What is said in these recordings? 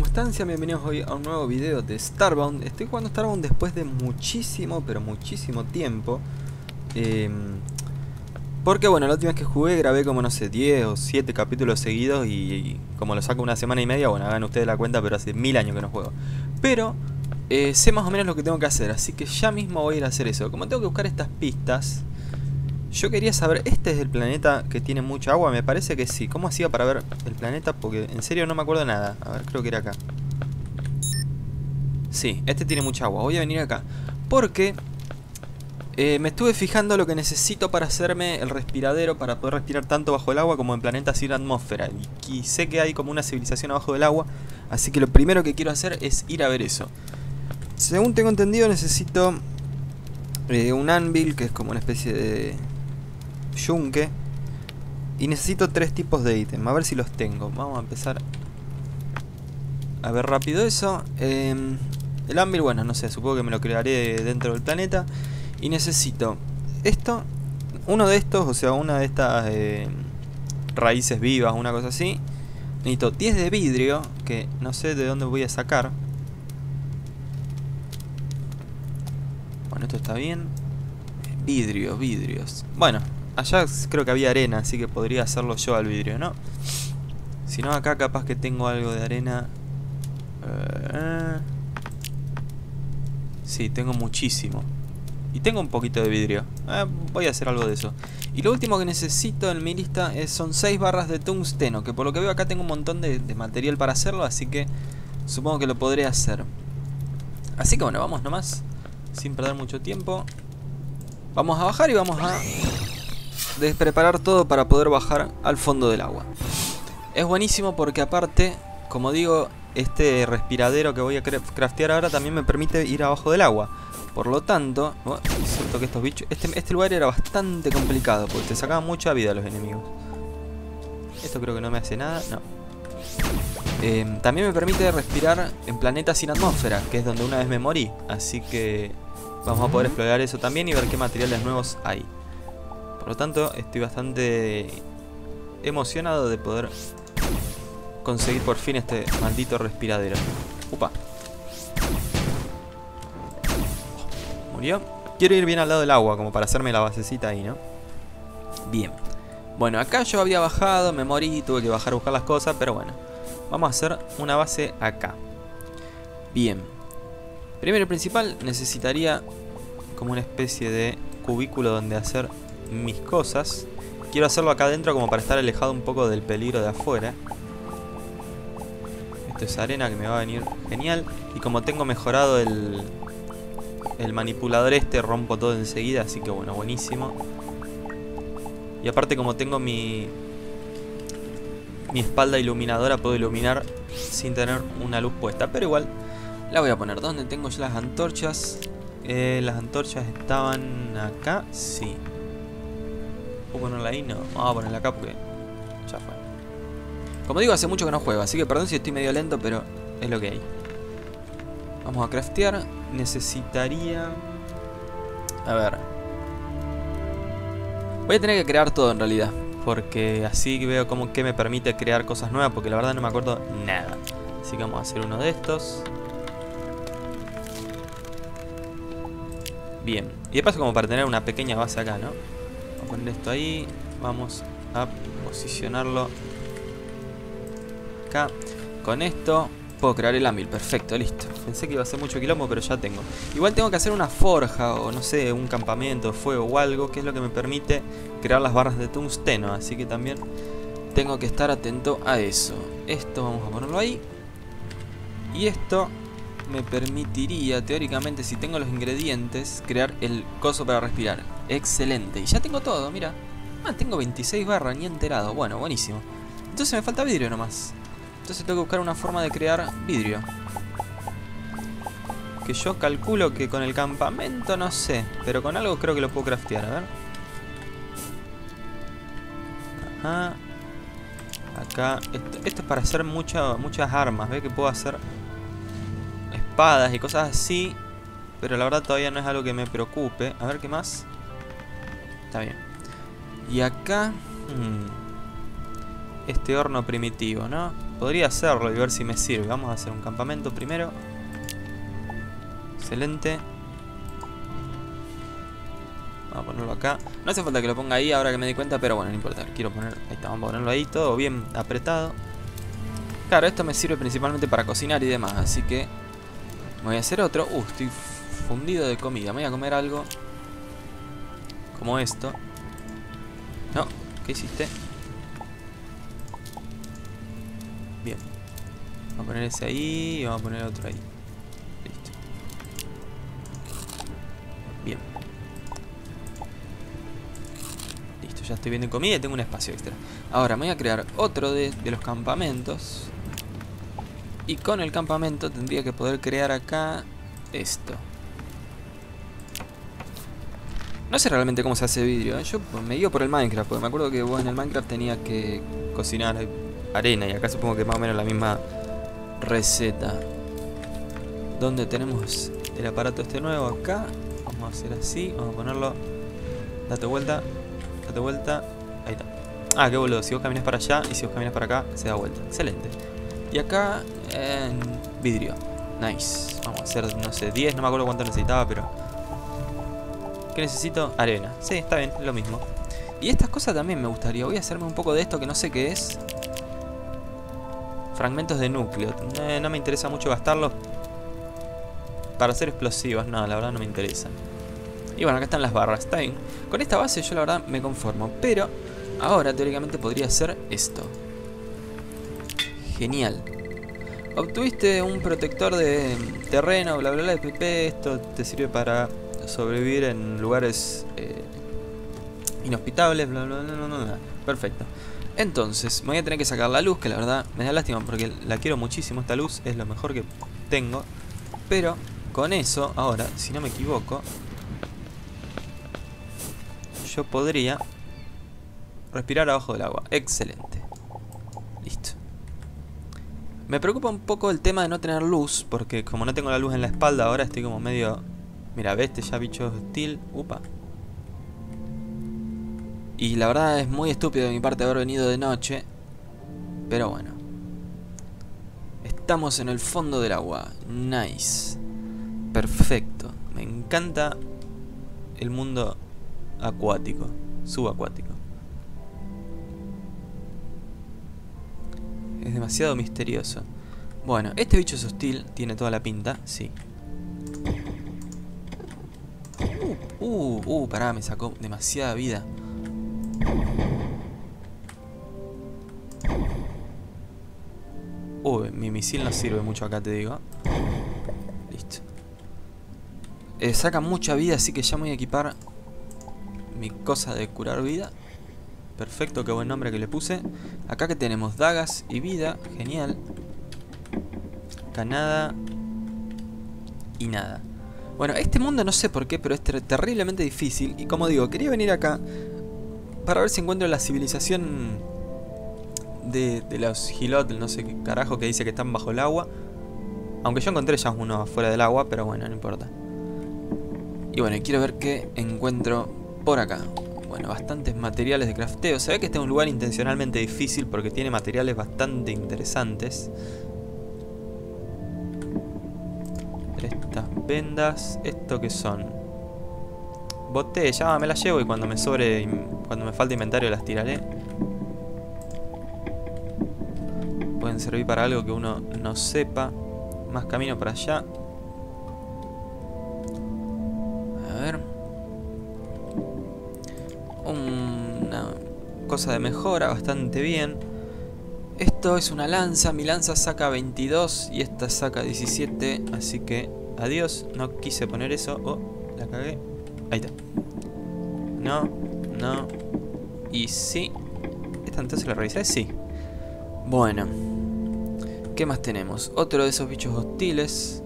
están? Bienvenidos hoy a un nuevo video de Starbound. Estoy jugando Starbound después de muchísimo, pero muchísimo tiempo. Porque bueno, la última vez que jugué grabé como no sé, 10 o 7 capítulos seguidos y como lo saco una semana y media, bueno, hagan ustedes la cuenta, pero hace 1000 años que no juego. Pero sé más o menos lo que tengo que hacer, así que ya mismo voy a ir a hacer eso. Como tengo que buscar estas pistas, yo quería saber, ¿este es el planeta que tiene mucha agua? Me parece que sí. ¿Cómo hacía para ver el planeta? Porque en serio no me acuerdo nada. A ver, creo que era acá. Sí, este tiene mucha agua. Voy a venir acá porque me estuve fijando lo que necesito para hacerme el respiradero, para poder respirar tanto bajo el agua como en planetas sin atmósfera. Y sé que hay como una civilización abajo del agua, así que lo primero que quiero hacer es ir a ver eso. Según tengo entendido, necesito un anvil, que es como una especie de yunque, y necesito 3 tipos de ítem. A ver si los tengo. Vamos a empezar a ver rápido eso. El anvil, bueno, no sé, supongo que me lo crearé dentro del planeta. Y necesito esto, uno de estos, o sea, una de estas raíces vivas, una cosa así. Necesito 10 de vidrio, que no sé de dónde voy a sacar. Bueno, esto está bien. Vidrios. Bueno, allá creo que había arena, así que podría hacerlo yo al vidrio, ¿no? Si no, acá capaz que tengo algo de arena. Sí, tengo muchísimo. Y tengo un poquito de vidrio. Voy a hacer algo de eso. Y lo último que necesito en mi lista son 6 barras de tungsteno, que por lo que veo acá tengo un montón de material para hacerlo, así que supongo que lo podré hacer. Así que bueno, vamos nomás, sin perder mucho tiempo. Vamos a bajar y vamos a despreparar todo para poder bajar al fondo del agua. Es buenísimo porque aparte, como digo, este respiradero que voy a craftear ahora también me permite ir abajo del agua. Por lo tanto, es cierto que estos bichos... Este lugar era bastante complicado porque te sacaban mucha vida los enemigos. Esto creo que no me hace nada, no. También me permite respirar en planetas sin atmósfera, que es donde una vez me morí. Así que vamos a poder explorar eso también y ver qué materiales nuevos hay. Por lo tanto, estoy bastante emocionado de poder conseguir por fin este maldito respiradero. Upa. Murió. Quiero ir bien al lado del agua, como para hacerme la basecita ahí, ¿no? Bien. Bueno, acá yo había bajado, me morí, tuve que bajar a buscar las cosas, pero bueno. Vamos a hacer una base acá. Bien. Primero y principal, necesitaría como una especie de cubículo donde hacer mis cosas. Quiero hacerlo acá adentro como para estar alejado un poco del peligro de afuera. Esto es arena que me va a venir genial. Y como tengo mejorado el manipulador rompo todo enseguida, así que bueno, buenísimo. Y aparte como tengo mi espalda iluminadora, puedo iluminar sin tener una luz puesta. Pero igual la voy a poner. ¿Dónde tengo yo las antorchas? Las antorchas estaban acá, sí. ¿Puedo ponerla ahí? No, vamos a ponerla acá porque ya fue. Como digo, hace mucho que no juego, así que perdón si estoy medio lento, pero es lo que hay. Vamos a craftear. Necesitaría... A ver. Voy a tener que crear todo en realidad, porque así veo como que me permite crear cosas nuevas, porque la verdad no me acuerdo nada. Así que vamos a hacer uno de estos. Bien. Y de paso como para tener una pequeña base acá, ¿no? Vamos a poner esto ahí. Vamos a posicionarlo acá. Con esto puedo crear el anvil, perfecto, listo. Pensé que iba a ser mucho quilombo, pero ya tengo. Igual tengo que hacer una forja o no sé, un campamento, fuego o algo, que es lo que me permite crear las barras de tungsteno. Así que también tengo que estar atento a eso. Esto vamos a ponerlo ahí. Y esto me permitiría, teóricamente, si tengo los ingredientes, crear el coso para respirar. Excelente, y ya tengo todo, mira. Tengo 26 barras, ni enterado. Bueno, buenísimo. Entonces me falta vidrio nomás. Entonces tengo que buscar una forma de crear vidrio. Que yo calculo que con el campamento no sé, pero con algo creo que lo puedo craftear, a ver. Ajá. Acá. Esto es para hacer muchas armas. ¿Ve? Que puedo hacer espadas y cosas así. Pero la verdad todavía no es algo que me preocupe. A ver qué más. Está bien. Y acá... este horno primitivo, ¿no? podría hacerlo y ver si me sirve. Vamos a hacer un campamento primero. Excelente. Vamos a ponerlo acá. No hace falta que lo ponga ahí ahora que me di cuenta, pero bueno, no importa. Quiero poner... Ahí está, vamos a ponerlo ahí, todo bien apretado. Claro, esto me sirve principalmente para cocinar y demás, así que me voy a hacer otro. Estoy fundido de comida. Me voy a comer algo como esto. No, ¿qué hiciste? Bien. Vamos a poner ese ahí y vamos a poner otro ahí. Listo. Bien. Listo, ya estoy bien de comida y tengo un espacio extra. Ahora me voy a crear otro de los campamentos. Y con el campamento tendría que poder crear acá esto. No sé realmente cómo se hace vidrio, ¿eh? Yo me guío por el Minecraft, porque me acuerdo que vos en el Minecraft tenías que cocinar arena. Y acá supongo que más o menos la misma receta. Donde tenemos el aparato este nuevo acá. Vamos a hacer así, vamos a ponerlo. Date vuelta, date vuelta. Ahí está. Ah, qué boludo, si vos caminas para allá y si vos caminas para acá, se da vuelta. Excelente. Y acá en vidrio. Nice. Vamos a hacer, no sé, 10, no me acuerdo cuánto necesitaba, pero... ¿Qué necesito? Arena. Sí, está bien, es lo mismo. Y estas cosas también me gustaría. Voy a hacerme un poco de esto que no sé qué es. Fragmentos de núcleo. No me interesa mucho gastarlos para hacer explosivos. No, la verdad no me interesa. Y bueno, acá están las barras. Está bien. Con esta base yo la verdad me conformo. Pero ahora teóricamente podría hacer esto. Genial. Obtuviste un protector de terreno, bla bla bla, de PP. Esto te sirve para sobrevivir en lugares inhospitables, bla bla bla bla bla. Perfecto. Entonces, me voy a tener que sacar la luz, que la verdad me da lástima porque la quiero muchísimo. Esta luz es lo mejor que tengo. Pero con eso, ahora, si no me equivoco, yo podría respirar abajo del agua. Excelente. Listo. Me preocupa un poco el tema de no tener luz, porque como no tengo la luz en la espalda, ahora estoy como medio... Mira, veste ya bicho hostil. Upa. Y la verdad es muy estúpido de mi parte haber venido de noche. Pero bueno. Estamos en el fondo del agua. Nice. Perfecto. Me encanta el mundo acuático. Subacuático. Es demasiado misterioso. Bueno, este bicho es hostil. Tiene toda la pinta. Sí. Pará, me sacó demasiada vida. Mi misil no sirve mucho acá, te digo. Listo. Saca mucha vida, así que ya me voy a equipar mi cosa de curar vida. Perfecto, qué buen nombre que le puse. Acá que tenemos dagas y vida. Genial. Acá nada. Y nada. Bueno, este mundo no sé por qué, pero es terriblemente difícil. Y como digo, quería venir acá para ver si encuentro la civilización de los Hilot, no sé qué carajo, que dice que están bajo el agua. Aunque yo encontré ya uno fuera del agua, pero bueno, no importa. Y bueno, quiero ver qué encuentro por acá. Bueno, bastantes materiales de crafteo. Se ve que este es un lugar intencionalmente difícil porque tiene materiales bastante interesantes. Estas vendas, ¿esto qué son? Botellas, me las llevo y cuando me sobre, cuando me falte inventario las tiraré. Pueden servir para algo que uno no sepa. Más camino para allá. A ver. Una cosa de mejora, bastante bien. Esto es una lanza, mi lanza saca 22 y esta saca 17, así que adiós, no quise poner eso, la cagué, ahí está. No, y sí, esta entonces la revisé, sí. Bueno, ¿qué más tenemos? Otro de esos bichos hostiles,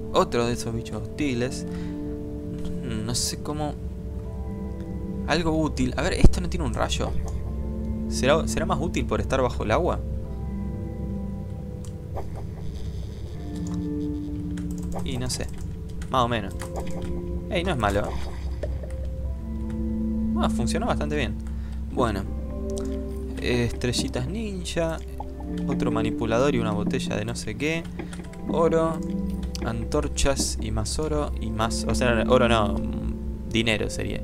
no sé cómo, algo útil, a ver, esto no tiene un rayo, ¿será más útil por estar bajo el agua? Y no sé, más o menos. Ey, no es malo. Funcionó bastante bien. Bueno, estrellitas ninja. Otro manipulador y una botella de no sé qué. Oro. Antorchas y más oro. Y más... O sea, oro no. Dinero sería.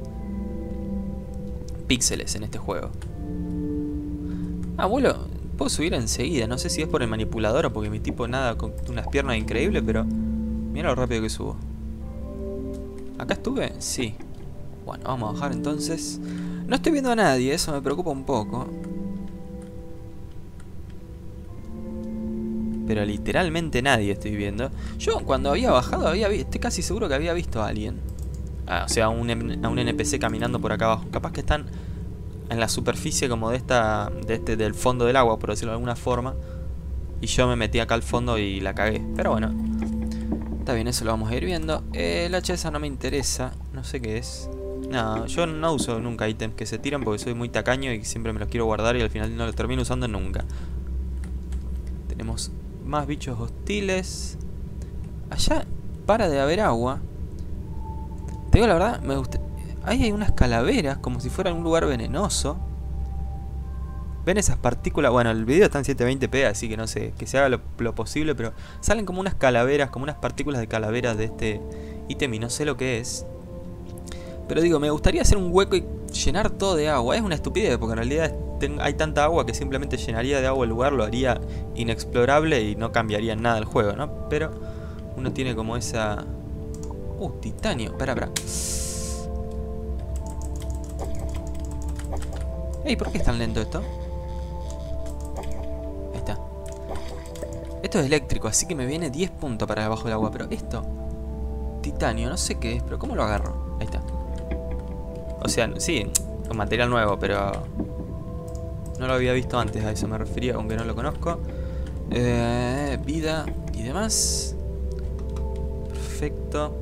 Píxeles en este juego. Ah, abuelo, puedo subir enseguida. No sé si es por el manipulador o porque mi tipo nada con unas piernas increíbles, pero... Mira lo rápido que subo. ¿Acá estuve? Sí. Bueno, vamos a bajar entonces. No estoy viendo a nadie, eso me preocupa un poco. Pero literalmente nadie estoy viendo. Yo cuando había bajado estoy casi seguro que había visto a alguien. O sea, a un NPC caminando por acá abajo. Capaz que están en la superficie como del fondo del agua, por decirlo de alguna forma. Y yo me metí acá al fondo y la cagué. Pero bueno, está bien, eso lo vamos a ir viendo. El hacha esa no me interesa. No sé qué es. No, yo no uso nunca ítems que se tiran porque soy muy tacaño y siempre me los quiero guardar y al final no los termino usando nunca. Tenemos más bichos hostiles. Allá para de haber agua. Te digo la verdad, me gusta. Ahí hay unas calaveras como si fuera un lugar venenoso. ¿Ven esas partículas? Bueno, el video está en 720p, así que no sé, que se haga lo posible, pero salen como unas calaveras, como unas partículas de calaveras de este ítem y no sé lo que es. Pero digo, me gustaría hacer un hueco y llenar todo de agua. Es una estupidez, porque en realidad hay tanta agua que simplemente llenaría de agua el lugar, lo haría inexplorable y no cambiaría nada el juego, ¿no? Pero uno tiene como esa... titanio. Espera. Ey, ¿por qué es tan lento esto? Ahí está. Esto es eléctrico, así que me viene 10 puntos para debajo del agua. Pero esto... Titanio, no sé qué es, pero ¿cómo lo agarro? Ahí está. O sea, sí, con material nuevo, pero... No lo había visto antes, a eso me refería, aunque no lo conozco. Vida y demás. Perfecto.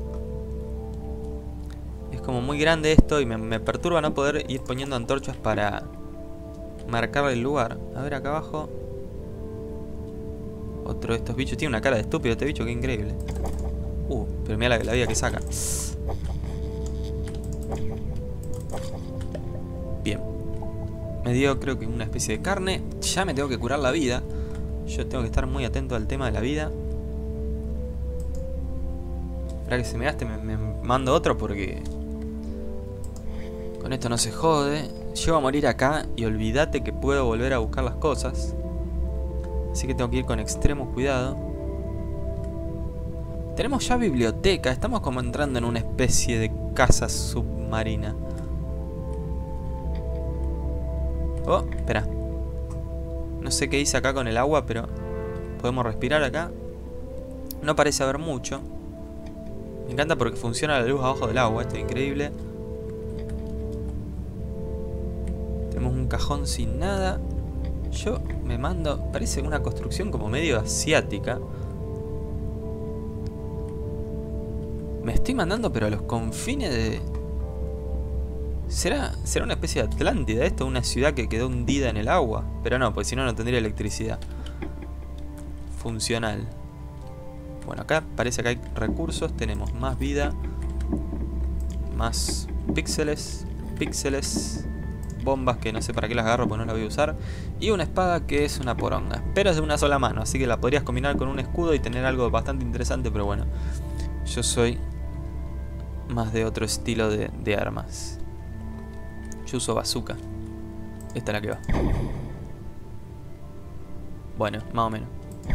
Es como muy grande esto y me perturba no poder ir poniendo antorchas para marcar el lugar. A ver, acá abajo. Otro de estos bichos. Tiene una cara de estúpido este bicho, qué increíble. Pero mira la vida que saca. Bien. Me dio creo que una especie de carne. Ya me tengo que curar la vida. Yo tengo que estar muy atento al tema de la vida. Para que se me gaste me mando otro porque... Con esto no se jode. Llego a morir acá y olvídate que puedo volver a buscar las cosas. Así que tengo que ir con extremo cuidado. Tenemos ya biblioteca. Estamos como entrando en una especie de casa submarina. Espera. No sé qué hice acá con el agua, pero podemos respirar acá. No parece haber mucho. Me encanta porque funciona la luz abajo del agua. Esto es increíble. Tenemos un cajón sin nada. Yo me mando... Parece una construcción como medio asiática. Me estoy mandando pero a los confines de... ¿Será una especie de Atlántida esto? Una ciudad que quedó hundida en el agua. Pero no, pues si no, no tendría electricidad funcional. Bueno, acá parece que hay recursos. Tenemos más vida. Más píxeles. Bombas que no sé para qué las agarro porque no las voy a usar. Y una espada que es una poronga. Pero es de una sola mano, así que la podrías combinar con un escudo y tener algo bastante interesante. Pero bueno, yo soy más de otro estilo de armas. Yo uso bazooka. Esta es la que va. Bueno, más o menos.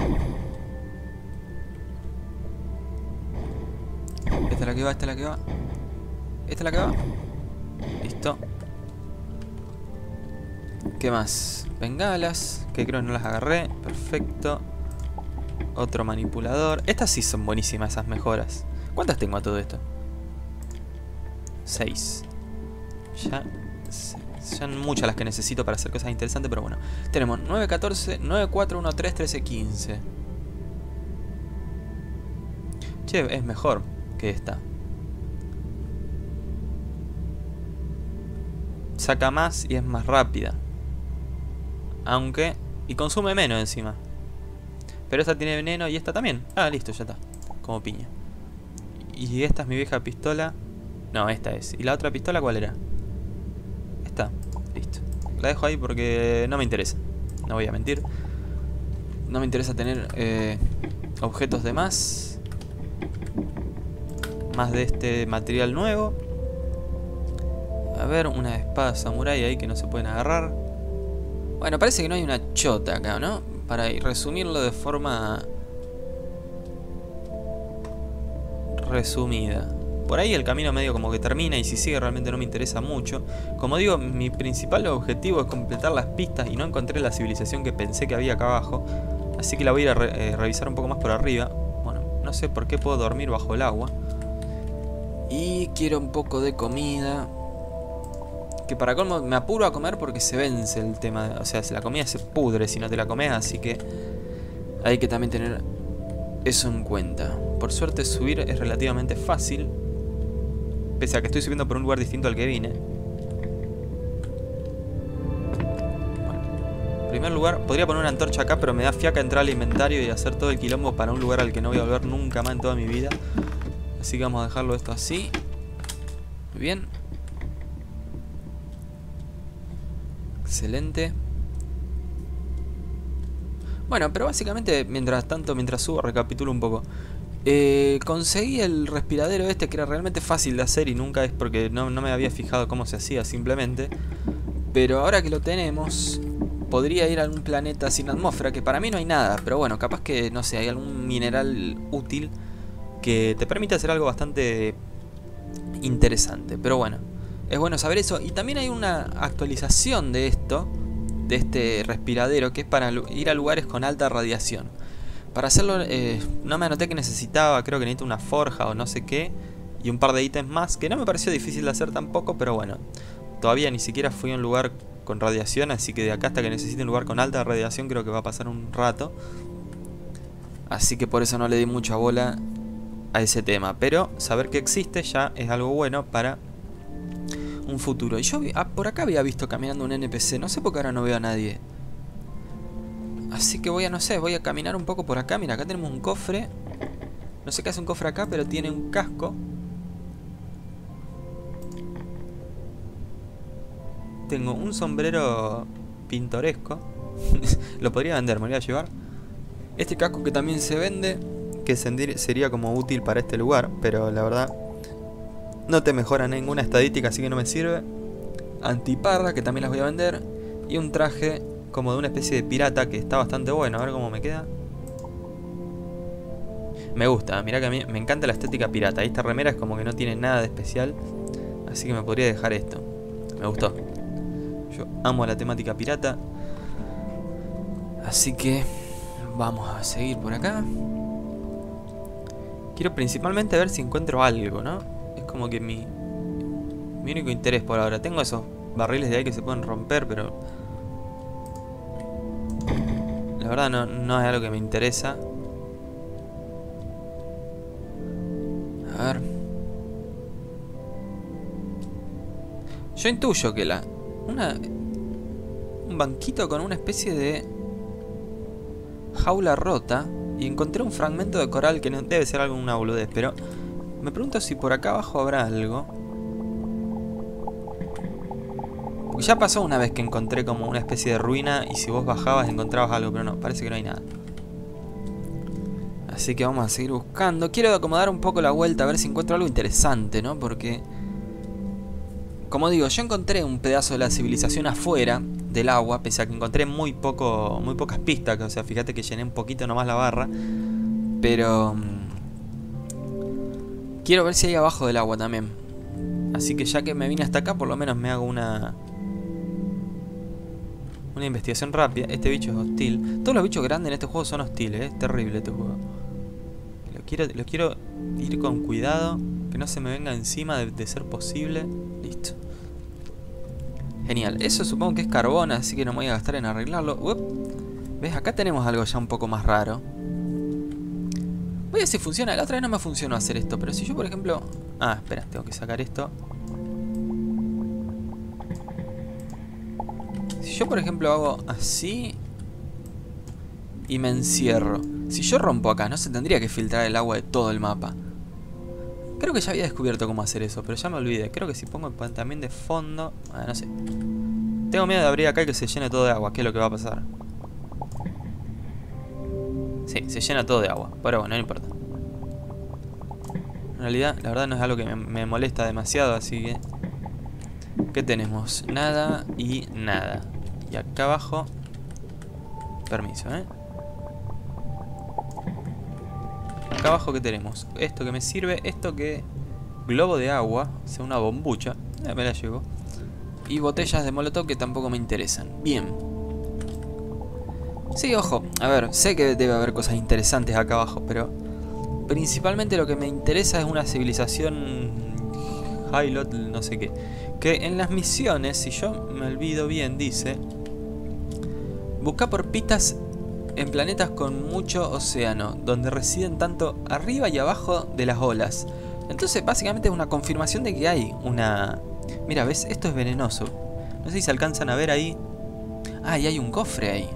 Esta es la que va, esta es la que va. Esta es la que va. Listo. ¿Qué más? Bengalas, que creo que no las agarré. Perfecto. Otro manipulador. Estas sí son buenísimas, esas mejoras. ¿Cuántas tengo a todo esto? 6. Ya son muchas las que necesito para hacer cosas interesantes, pero bueno. Tenemos 9, 14, 9, 4, 1, 3, 13, 15. Che, es mejor que esta. Saca más y es más rápida. Aunque... Y consume menos encima. Pero esta tiene veneno y esta también. Ah, listo, ya está. Como piña. Y esta es mi vieja pistola. No, esta es. ¿Y la otra pistola cuál era? Esta. Listo. La dejo ahí porque no me interesa. No voy a mentir. No me interesa tener objetos de más. Más de este material nuevo. A ver, una espada samurai ahí que no se pueden agarrar. Bueno, parece que no hay una chota acá, ¿no? Para resumirlo de forma resumida. Por ahí el camino medio como que termina y si sigue realmente no me interesa mucho. Como digo, mi principal objetivo es completar las pistas y no encontré la civilización que pensé que había acá abajo. Así que la voy a ir a revisar un poco más por arriba. Bueno, no sé por qué puedo dormir bajo el agua. Y quiero un poco de comida. Que para colmo me apuro a comer porque se vence el tema. O sea, la comida se pudre si no te la comes, así que hay que también tener eso en cuenta. Por suerte subir es relativamente fácil. Pese a que estoy subiendo por un lugar distinto al que vine. Bueno, en primer lugar, podría poner una antorcha acá, pero me da fiaca entrar al inventario y hacer todo el quilombo para un lugar al que no voy a volver nunca más en toda mi vida. Así que vamos a dejarlo esto así. Muy bien. Excelente. Bueno, pero básicamente, mientras subo, recapitulo un poco. Conseguí el respiradero este que era realmente fácil de hacer y nunca es porque no me había fijado cómo se hacía simplemente. Pero ahora que lo tenemos, podría ir a algún planeta sin atmósfera, que para mí no hay nada. Pero bueno, capaz que, no sé, hay algún mineral útil que te permite hacer algo bastante interesante. Pero bueno, es bueno saber eso. Y también hay una actualización de esto, de este respiradero, que es para ir a lugares con alta radiación. Para hacerlo, no me anoté que necesitaba, creo que necesito una forja o no sé qué, y un par de ítems más, que no me pareció difícil de hacer tampoco, pero bueno, todavía ni siquiera fui a un lugar con radiación, así que de acá hasta que necesite un lugar con alta radiación creo que va a pasar un rato. Así que por eso no le di mucha bola a ese tema, pero saber que existe ya es algo bueno para un futuro. Y yo por acá había visto caminando un NPC, no sé por qué ahora no veo a nadie. Así que voy a caminar un poco por acá. Mira, acá tenemos un cofre. No sé qué hace un cofre acá, pero tiene un casco. Tengo un sombrero pintoresco. Lo podría vender, me lo voy a llevar. Este casco que también se vende, que sería como útil para este lugar, pero la verdad no te mejora ninguna estadística, así que no me sirve. Antiparra, que también las voy a vender. Y un traje como de una especie de pirata que está bastante bueno. A ver cómo me queda. Me gusta, mirá que a mí me encanta la estética pirata. Esta remera es como que no tiene nada de especial, así que me podría dejar esto. Me gustó. Yo amo la temática pirata. Así que vamos a seguir por acá. Quiero principalmente ver si encuentro algo, ¿no? Es como que mi único interés por ahora. Tengo esos barriles de ahí que se pueden romper, pero la verdad no es algo que me interesa. A ver. Yo intuyo que un banquito con una especie de jaula rota. Y encontré un fragmento de coral que no debe ser alguna boludez, pero me pregunto si por acá abajo habrá algo. Porque ya pasó una vez que encontré como una especie de ruina y si vos bajabas encontrabas algo, pero no, parece que no hay nada. Así que vamos a seguir buscando. Quiero acomodar un poco la vuelta a ver si encuentro algo interesante, ¿no? Porque, como digo, yo encontré un pedazo de la civilización afuera del agua, pese a que encontré muy pocas pistas. O sea, fíjate que llené un poquito nomás la barra. Pero quiero ver si hay abajo del agua también. Así que ya que me vine hasta acá, por lo menos me hago una investigación rápida. Este bicho es hostil. Todos los bichos grandes en este juego son hostiles, es terrible este juego. Lo quiero ir con cuidado, que no se me venga encima de ser posible. Listo. Genial. Eso supongo que es carbón, así que no me voy a gastar en arreglarlo. ¿Ves? Acá tenemos algo ya un poco más raro. Voy a ver si funciona. La otra vez no me funcionó hacer esto, pero si yo, por ejemplo... Ah, espera, tengo que sacar esto. Si yo, por ejemplo, hago así y me encierro. Si yo rompo acá, no se tendría que filtrar el agua de todo el mapa. Creo que ya había descubierto cómo hacer eso, pero ya me olvidé. Creo que si pongo también de fondo... Ah, no sé. Tengo miedo de abrir acá y que se llene todo de agua. ¿Qué es lo que va a pasar? Sí, se llena todo de agua. Pero bueno, no importa. En realidad, la verdad no es algo que me molesta demasiado, así que... ¿Qué tenemos? Nada y nada. Y acá abajo... Permiso, Acá abajo, ¿qué tenemos? Esto que me sirve, esto que... Globo de agua, o sea, una bombucha. Me la llevo. Y botellas de molotov que tampoco me interesan. Bien. Sí, ojo. A ver, sé que debe haber cosas interesantes acá abajo, pero... Principalmente lo que me interesa es una civilización... Hilot, no sé qué. Que en las misiones, si yo me olvido bien, dice... Busca por pistas en planetas con mucho océano, donde residen tanto arriba y abajo de las olas. Entonces básicamente es una confirmación de que hay una... Mira, ¿ves? Esto es venenoso. No sé si se alcanzan a ver ahí. Ah, y hay un cofre ahí.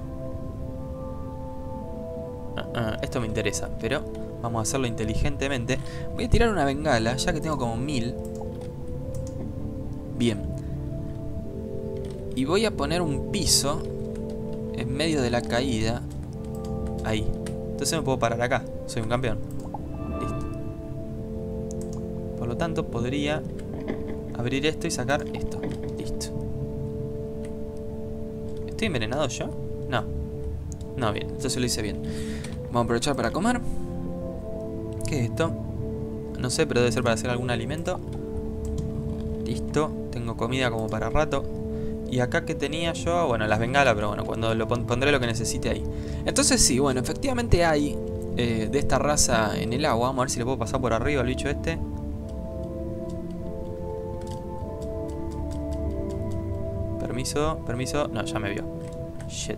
Esto me interesa, pero vamos a hacerlo inteligentemente. Voy a tirar una bengala, ya que tengo como 1000. Bien. Y voy a poner un piso en medio de la caída. Ahí. Entonces me puedo parar acá. Soy un campeón. Listo. Por lo tanto, podría abrir esto y sacar esto. Listo. ¿Estoy envenenado yo? No. No, bien. Entonces lo hice bien. Vamos a aprovechar para comer. ¿Qué es esto? No sé, pero debe ser para hacer algún alimento. Listo. Tengo comida como para rato. Y acá que tenía yo, bueno, las bengalas, pero bueno, cuando lo pondré lo que necesite ahí. Entonces sí, bueno, efectivamente hay de esta raza en el agua. Vamos a ver si le puedo pasar por arriba al bicho este. Permiso, permiso. No, ya me vio. Shit.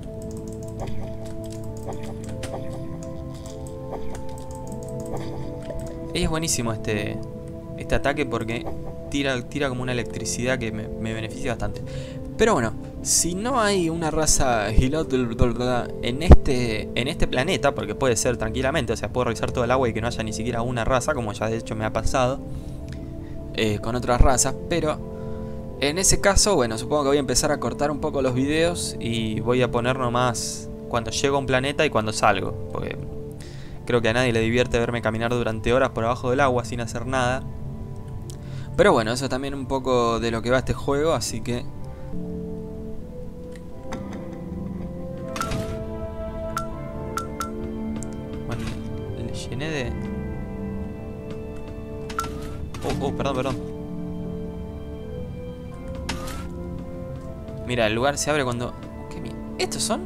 Es buenísimo este ataque porque tira como una electricidad que me beneficia bastante. Pero bueno, si no hay una raza Hilot en este planeta, porque puede ser tranquilamente, o sea, puedo revisar todo el agua y que no haya ni siquiera una raza, como ya de hecho me ha pasado con otras razas, pero en ese caso, bueno, supongo que voy a empezar a cortar un poco los videos y voy a poner nomás cuando llego a un planeta y cuando salgo, porque creo que a nadie le divierte verme caminar durante horas por abajo del agua sin hacer nada. Pero bueno, eso es también un poco de lo que va este juego, así que... Bueno, le llené de... perdón. Mira, el lugar se abre cuando... ¿Qué mierda? ¿Estos son?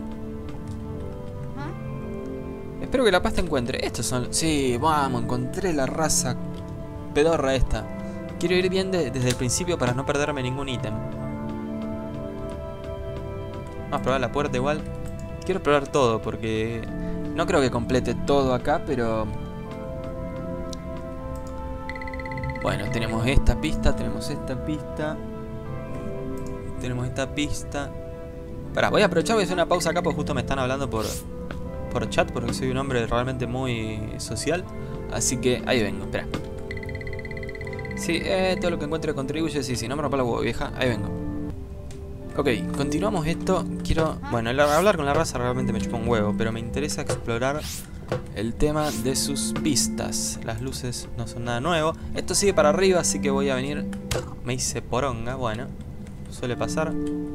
Espero que la paz te encuentre. Estos son... Sí, vamos, encontré la raza pedorra esta. Quiero ir bien desde el principio para no perderme ningún ítem. Vamos a probar la puerta igual. Quiero probar todo porque... No creo que complete todo acá, pero... Bueno, tenemos esta pista, tenemos esta pista. Tenemos esta pista. Pará, voy a aprovechar, voy a hacer una pausa acá porque justo me están hablando por chat, porque soy un hombre realmente muy social. Así que ahí vengo, espera. Sí, todo lo que encuentre contribuye, sí, no me rompa la huevo, vieja, ahí vengo. Ok, continuamos esto. Quiero... Bueno, hablar con la raza realmente me chupa un huevo, pero me interesa explorar el tema de sus pistas. Las luces no son nada nuevo. Esto sigue para arriba, así que voy a venir... Me hice poronga, bueno, suele pasar.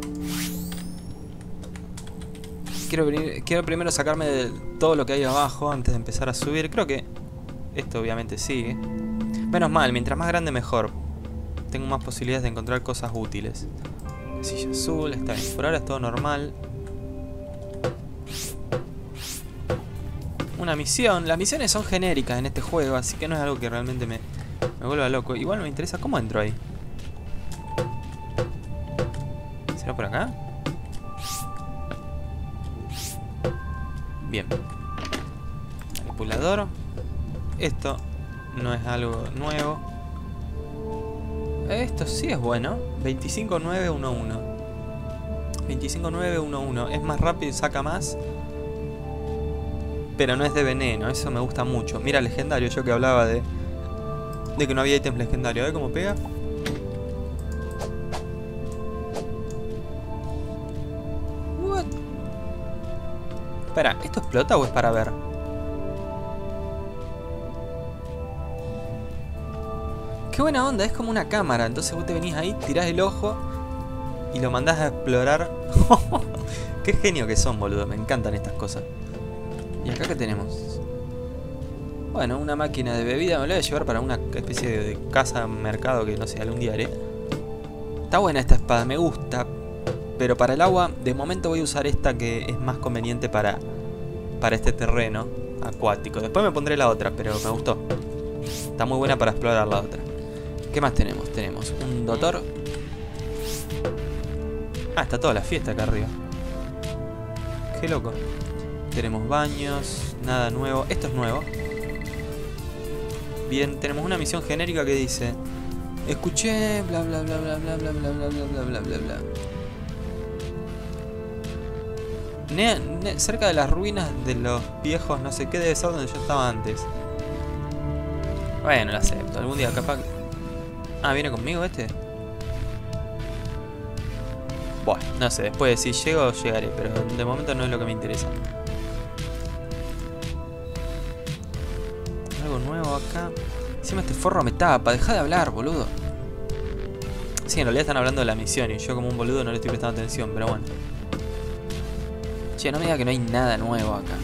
Quiero primero sacarme de todo lo que hay abajo antes de empezar a subir. Creo que esto obviamente sigue. Menos mal, mientras más grande mejor. Tengo más posibilidades de encontrar cosas útiles. Silla azul, está bien. Por ahora es todo normal. Una misión. Las misiones son genéricas en este juego, así que no es algo que realmente me vuelva loco. Igual me interesa cómo entro ahí. ¿Será por acá? Bien. Manipulador. Esto no es algo nuevo. Esto sí es bueno. 25911. 25911. Es más rápido y saca más. Pero no es de veneno. Eso me gusta mucho. Mira, legendario. Yo que hablaba de que no había ítems legendarios. A ver cómo pega. What? Espera, ¿esto explota o es para ver? Qué buena onda, es como una cámara. Entonces vos te venís ahí, tirás el ojo y lo mandás a explorar. Qué genio que son, boludo. Me encantan estas cosas. ¿Y acá qué tenemos? Bueno, una máquina de bebida. Me la voy a llevar para una especie de casa, mercado que no sé, algún día haré. Está buena esta espada, me gusta. Pero para el agua, de momento voy a usar esta que es más conveniente para este terreno acuático. Después me pondré la otra, pero me gustó. Está muy buena para explorar la otra. ¿Qué más tenemos? Tenemos un dotor. Ah, está toda la fiesta acá arriba. Qué loco. Tenemos baños, nada nuevo. Esto es nuevo. Bien, tenemos una misión genérica que dice: escuché bla bla bla bla bla bla bla bla bla bla bla bla. Cerca de las ruinas de los viejos, no sé qué, debe ser donde yo estaba antes. Bueno, lo acepto. Algún día capaz. Ah, ¿viene conmigo este? Bueno, no sé. Después si llego, llegaré. Pero de momento no es lo que me interesa. Algo nuevo acá. Encima este forro me tapa. Deja de hablar, boludo. Sí, en realidad están hablando de la misión y yo como un boludo no le estoy prestando atención, pero bueno. Che, no me diga que no hay nada nuevo acá.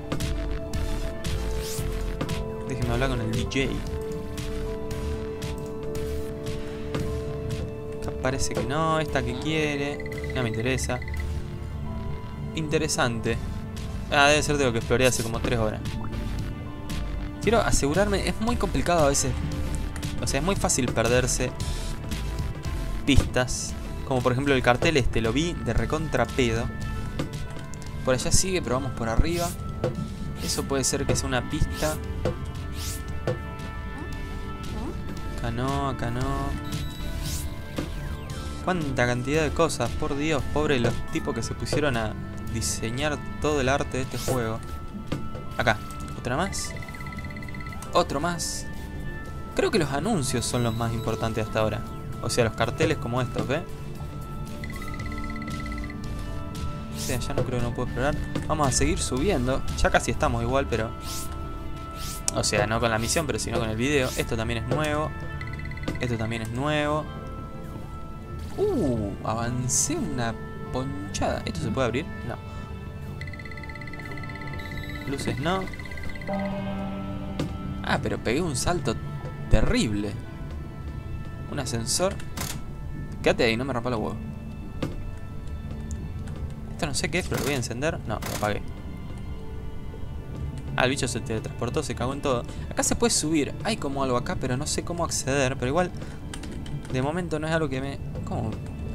Déjenme hablar con el DJ. Acá parece que no. Esta que quiere. No me interesa. Interesante. Ah, debe ser de lo que exploré hace como 3 horas. Quiero asegurarme. Es muy complicado a veces. O sea, es muy fácil perderse pistas. Como por ejemplo el cartel este. Lo vi de recontra pedo. Por allá sigue, pero vamos por arriba. Eso puede ser que sea una pista. Acá no, acá no. Cuánta cantidad de cosas, por Dios. Pobres los tipos que se pusieron a diseñar todo el arte de este juego. Acá, otra más. Otro más. Creo que los anuncios son los más importantes hasta ahora. O sea, los carteles como estos, ¿ves? Ya no creo que no puedo explorar. Vamos a seguir subiendo. Ya casi estamos igual, pero... O sea, no con la misión, pero sino con el video. Esto también es nuevo. Esto también es nuevo. Avancé una ponchada. ¿Esto se puede abrir? No. Luces no. Ah, pero pegué un salto terrible. Un ascensor. Quédate ahí, no me rompa los huevos. Esto no sé qué es, pero lo voy a encender. No, lo apagué. Ah, el bicho se teletransportó, se cagó en todo. Acá se puede subir. Hay como algo acá, pero no sé cómo acceder. Pero igual, de momento no es algo que me... ¿Cómo?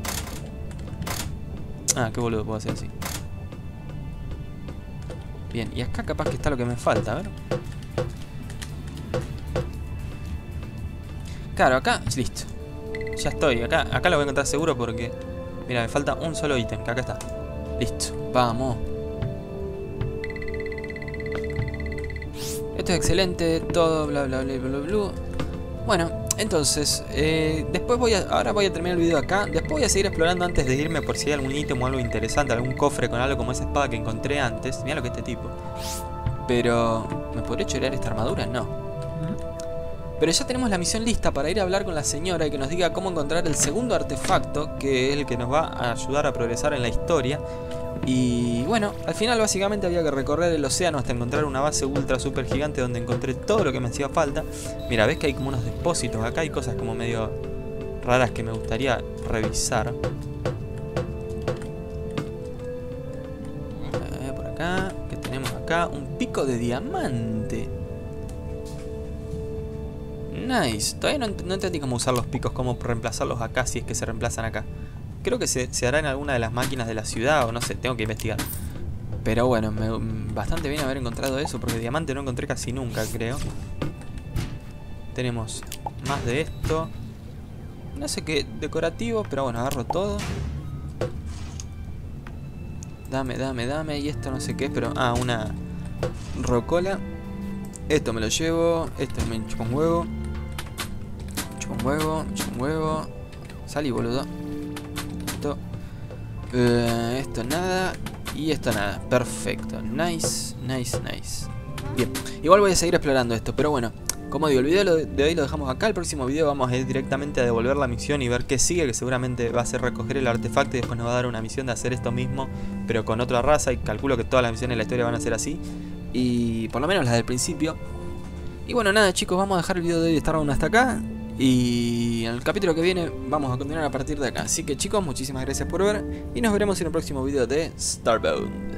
Ah, qué boludo, puedo hacer así. Bien, y acá capaz que está lo que me falta, a ver. Claro, acá, listo. Ya estoy, acá lo voy a encontrar seguro porque... Mira, me falta un solo ítem, que acá está. Listo, vamos. Esto es excelente, todo bla bla bla bla bla. Bueno, entonces, ahora voy a terminar el video acá. Después voy a seguir explorando antes de irme por si hay algún ítem o algo interesante, algún cofre con algo como esa espada que encontré antes. Mira lo que es este tipo. Pero, ¿me podré chorear esta armadura? No. Pero ya tenemos la misión lista para ir a hablar con la señora y que nos diga cómo encontrar el segundo artefacto, que es el que nos va a ayudar a progresar en la historia. Y bueno, al final básicamente había que recorrer el océano hasta encontrar una base ultra super gigante donde encontré todo lo que me hacía falta. Mira, ves que hay como unos depósitos acá, hay cosas como medio raras que me gustaría revisar. Por acá, ¿qué tenemos acá? Un pico de diamante. Nice. Todavía no entendí cómo usar los picos, cómo reemplazarlos acá, si es que se reemplazan acá. Creo que se hará en alguna de las máquinas de la ciudad, o no sé, tengo que investigar. Pero bueno, bastante bien haber encontrado eso, porque diamante no encontré casi nunca, creo. Tenemos más de esto. No sé qué, decorativo, pero bueno, agarro todo. Dame, y esto no sé qué es, pero... Ah, una rocola. Esto me lo llevo, esto me chupa un huevo. Chupa un huevo. Salí, boludo. Esto nada. Y esto nada. Perfecto. Nice. Bien. Igual voy a seguir explorando esto. Pero bueno. Como digo, el video de hoy lo dejamos acá. El próximo video vamos a ir directamente a devolver la misión y ver qué sigue, que seguramente va a ser recoger el artefacto y después nos va a dar una misión de hacer esto mismo, pero con otra raza, y calculo que todas las misiones de la historia van a ser así, y por lo menos las del principio. Y bueno, nada chicos, vamos a dejar el video de hoy de Starbound hasta acá, y en el capítulo que viene vamos a continuar a partir de acá. Así que chicos, muchísimas gracias por ver y nos veremos en el próximo video de Starbound.